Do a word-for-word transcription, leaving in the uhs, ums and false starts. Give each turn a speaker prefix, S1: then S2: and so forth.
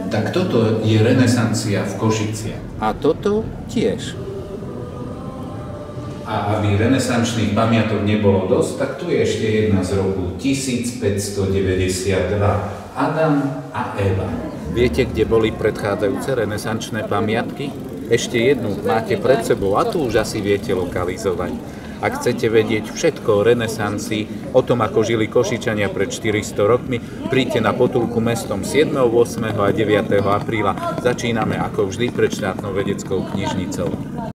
S1: Tak toto je renesancia v Košiciach.
S2: A toto tiež.
S1: A aby renesančných pamiatok nebolo dosť, tak tu je ešte jedna z roku tisícpäťstodeväťdesiatdva. Adam a Eva.
S2: Viete, kde boli predchádzajúce renesančné pamiatky? Ešte jednu máte pred sebou a tu už asi viete lokalizovať. Ak chcete vedieť všetko o renesancii, o tom, ako žili Košičania pred štyristo rokmi, príďte na Potulku mestom siedmeho, ôsmeho a deviateho apríla. Začíname ako vždy pred štátnou vedeckou knižnicou.